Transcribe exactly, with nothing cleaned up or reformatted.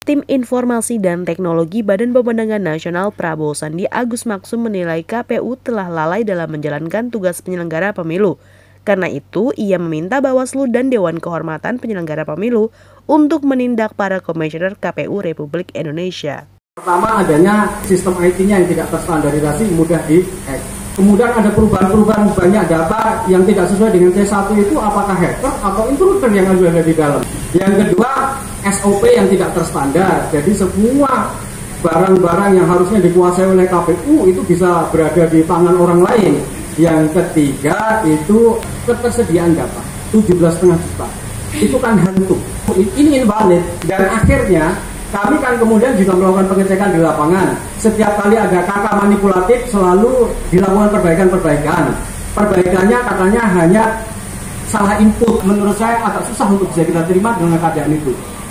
Tim Informasi dan Teknologi Badan Pemenangan Nasional Prabowo Sandi Agus Maksum menilai K P U telah lalai dalam menjalankan tugas penyelenggara pemilu. Karena itu, ia meminta Bawaslu dan Dewan Kehormatan Penyelenggara Pemilu untuk menindak para komisioner K P U Republik Indonesia. Pertama, adanya sistem I T-nya yang tidak terstandarisasi, mudah di-hack. Kemudian ada perubahan-perubahan banyak data yang tidak sesuai dengan C satu itu, apakah hacker atau intruder yang ada di dalam. Yang kedua, S O P yang tidak terstandar. Jadi semua barang-barang yang harusnya dikuasai oleh K P U itu bisa berada di tangan orang lain. Yang ketiga itu ketersediaan data, tujuh belas koma lima juta. Itu kan hantu. Ini invalid. Dan akhirnya kami kan kemudian juga melakukan pengecekan di lapangan. Setiap kali ada kakak manipulatif selalu dilakukan perbaikan-perbaikan. Perbaikannya katanya hanya salah input. Menurut saya agak susah untuk bisa kita terima dengan keadaan itu.